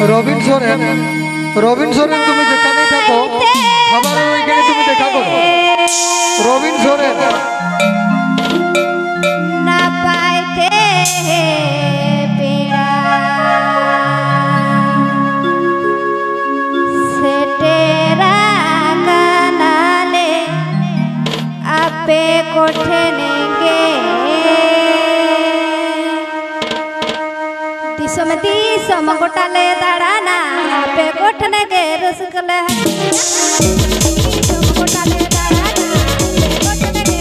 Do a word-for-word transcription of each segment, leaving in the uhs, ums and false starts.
রবিন সোরেন রবিন সোরেন তুমি যেখানে থাকো খাবার ওইখানে তুমি দেখা করো রবিন সোরেন না পাইতে পেড়া সেটেরা কানালে আপে কোঠেনে গে दिसम दिसम गोटाले दाड़ाना पे गोठने के रसगुल्ला दिसम गोटाले दाड़ाना पे गोठने के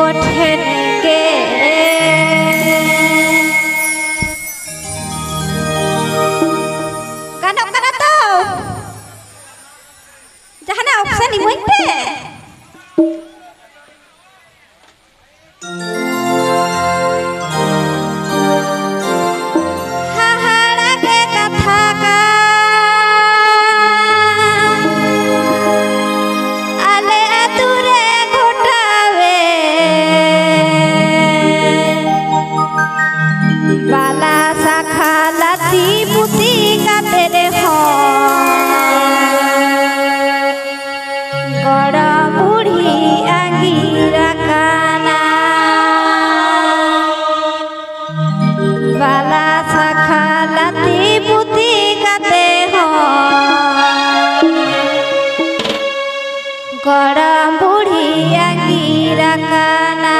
कोठन के गाना गाना तो जहाना ऑप्शन इमोइन पे हाहाड़ा के कथा का आले तुरे घोटावे बाला शाखा लाती पुती का तेरे हो गड़ा बूढ़ी आंगीरा काना बाला शाखा लाती पुती का ते हो गड़ा बूढ़ी आंगीरा काना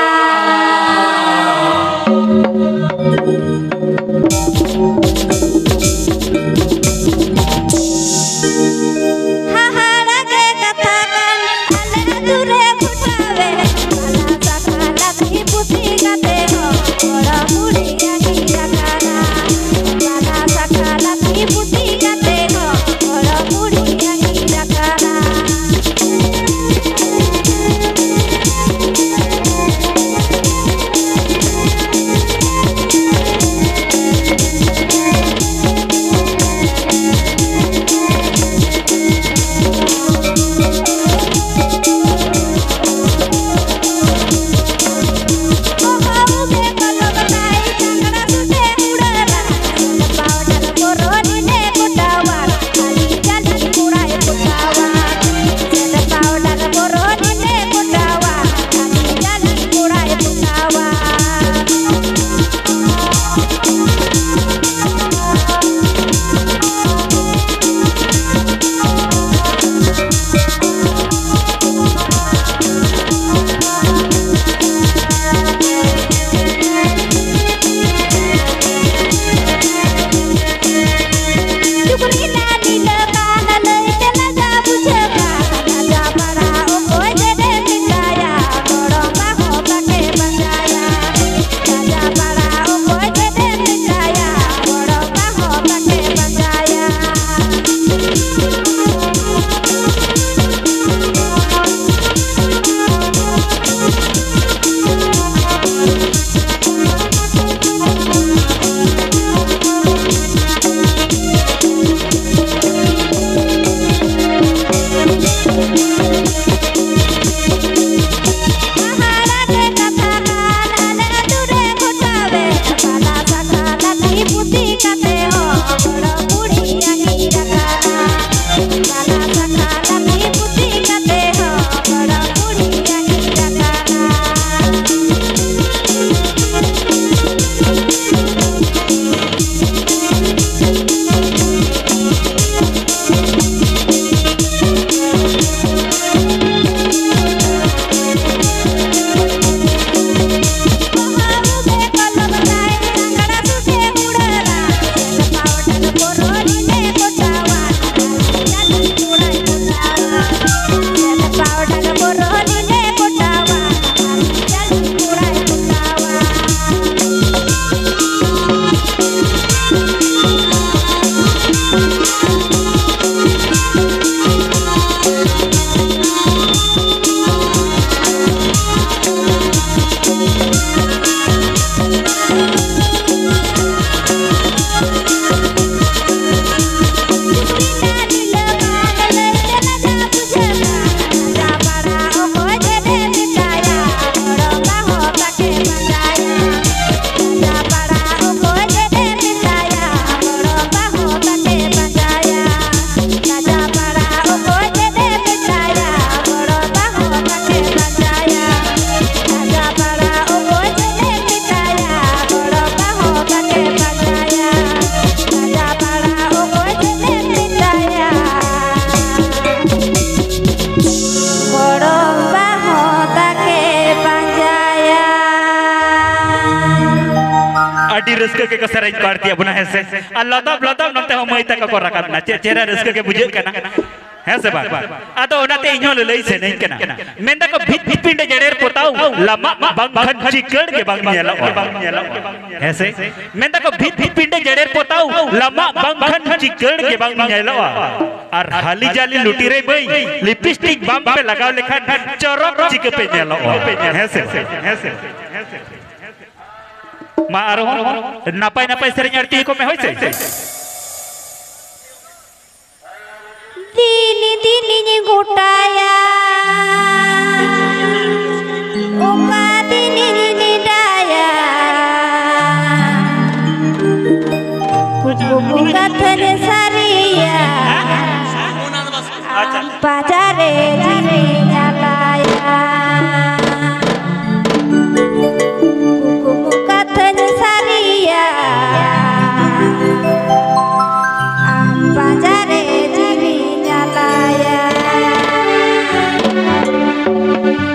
हाहाड़ा के कथा कान आले तुरे घुटावे बाला शाखा लाती पुती का ते हो गड़ा बूढ़ी आंगीरा काना बाला शाखा लाती पुती का ते हो गड़ा बूढ़ी आंगीरा काना रस्क के सरज पार्टी अपना है से लदब लदब नते हम मई तक को रखना चेहरा रस्क के बुझे कना है से बात आदो ओनाते इन्हों लई से नहीं केना मेंदा को भित भित पिंडे जड़ेर पोताऊ लम्मा बंखन चिकड़ के बंग नेला है से मेंदा को भित भित पिंडे जड़ेर पोताऊ लम्मा बंखन चिकड़ के बंग नेला और हाली जाली लुटी रे बई लिपस्टिक बम पे लगाव लेखा चरक चिक पे नेला है से है से मा आरो नापाय नापाय सेरेñ आरती को में होय से dini dini ni gutaya oka dini ni daya kuku kathane sariya pajare jare jalaya kuku kathane sariya pajare Thank you.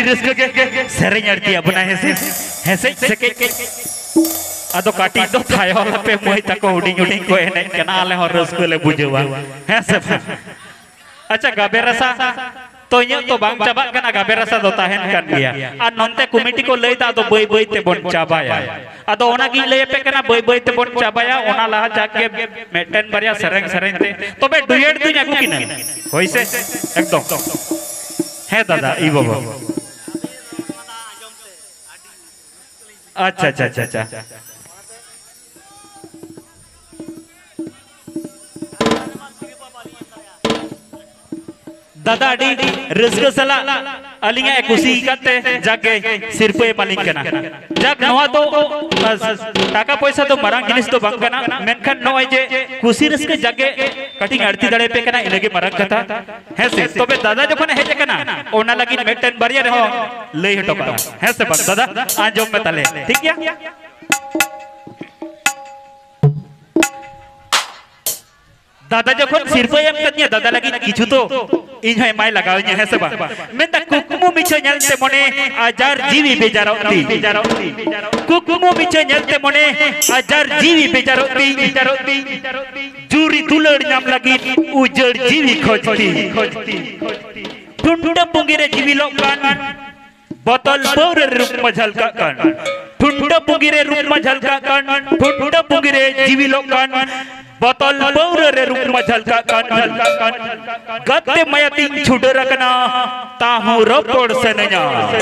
रस्क के सेरेñ आरती अपना है से है से से के अदो काटी दो थायो पे मोय तको हुडिंग हुडिंग को एने कना आले हो रस्क ले बुझवा है से अच्छा गाबे रसा तो इन तो बांग चाबा कना गाबे रसा दो ताहेन कान गया आ नोंते कमिटी को लई ता तो बई बई ते बन चाबाया अदो ओना की लई पे कना बई बई ते बन चाबाया ओना लाहा जाके मेटेन बरिया सेरेñ सेरेñ ते तबे डुएट दुई आगु किना होइसे एकदम है दादा ई बाबा अच्छा अच्छा अच्छा अच्छा दादा अडी रस्क सला अलिंगा खुशी करते जाके सिरपे मालिक कना जाक नवा तो टाका पैसा तो मरांग जिनिस तो बांग कना मेनखान नय जे खुशी रस्क जाके कटिंग आरती दड़े पे कना इलेगे मरांग कथा है से तबे दादा जखन हेज कना ओना लगी मेटन बरिया रहो लई हटो का है से बस दादा आजम में तले ठीक है दादा जखन सिरपे एम कनिया दादा लगी किछु तो इन है माय लगाव इन है सब मेंदा कुकुमु मिछो नेलते मने आजार जीवी बेजारती कुकुमु मिछो नेलते मने आजार जीवी बेजारती जूरी दुलड़ नाम लगी उजड़ जीवी खोजती ठुंड पुंगिरे जीवी लोकान बोतल पौर रूप में झलका कान ठुंड पुंगिरे रूप में झलका कान ठुंड पुंगिरे जीवी लोकान बोतल पौर रे रूप में झलका कान गत्ते मयती छुडरकना ताहु रपोड़ सेनया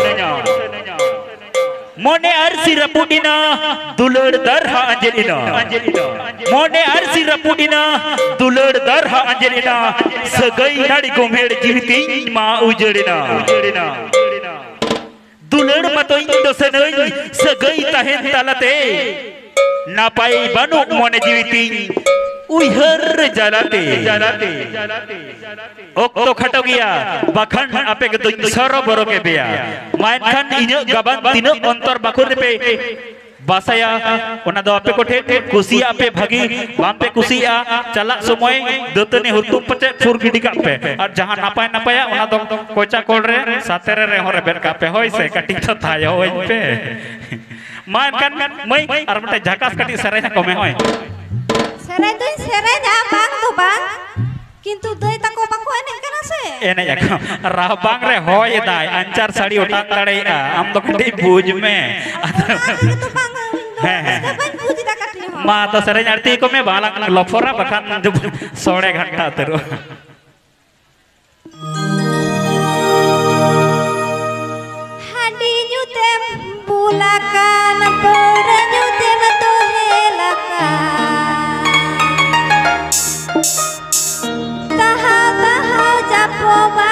मोने अरसी रपुडिना दुलड़ दरहा अंजलिना मोने अरसी रपुडिना दुलड़ दरहा अंजलिना सगई नाड़ी गोमेड़ जीविती मा उजड़िना दुलड़ मतोई तो सेनई सगई ताहेन तालते नापाई बानु मोने जीविती उहर जलाते जलाते ओक्तो खटो गया बखन आपे के तो सरो बरो के बेया मानखन इन गबन तीन अंतर बखुर पे बासाया ओना दो आपे कोठे कुसिया आपे भागी बाम पे कुसिया चला समय दतने हुतुम पचे फुर गिडी का पे और जहां नापाय नापाया ओना दो कोचा कोल रे सातेरे रे होरे बेन का पे होय से कटी तो थायो होय पे मानखन मई और मटे झकास कटी सरे को में होय सेरे दुई सेरे जा बांग तो बांग किंतु दई तको बाको एने कना से एने जाको राह बांग रे होय दाय अंचार साड़ी उठान दड़े आम तो कटी बुझ में तो बांग है बन बुझी दा कटली हो मा तो सेरे आरती को में बाला लफोरा बखान जो सोड़े घंटा तरो हाडी नुते बुलाकान पर नुते तो हेलाका ताहा ताहा जापो बा